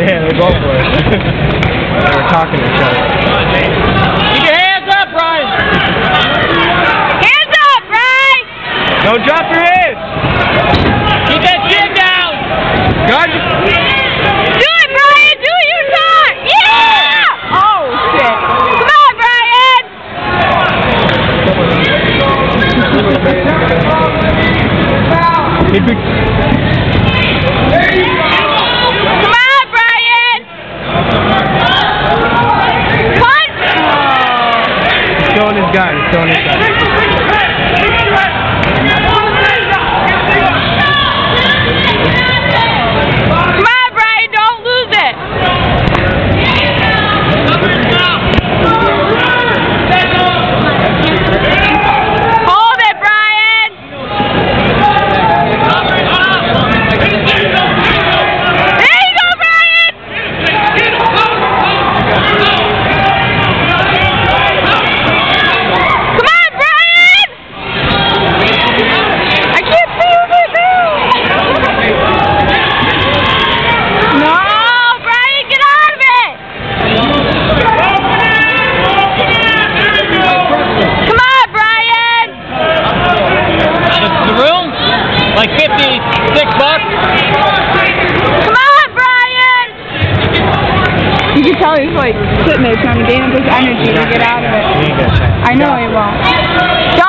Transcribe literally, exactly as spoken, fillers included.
Yeah, they both were. They were talking to each other. Keep your hands up, Brian! Hands up, Brian! Don't drop your head! Keep that chin down! God, do it, Brian! Do it, you shot! Yeah! Oh, shit. Come on, Brian! Come on, Brian! Punch! He's throwing his gun. He's throwing his gun. Come on, Brian! Don't lose it! Hold it, Brian! There you go, Brian! Come on, Brian! I can't see what they do! No, Brian, get out of it! Come on, Brian! The room? Like fifty-six bucks? Come on, Brian! You can tell he's like sitting there trying to gain up his energy to get out of it. I know he won't.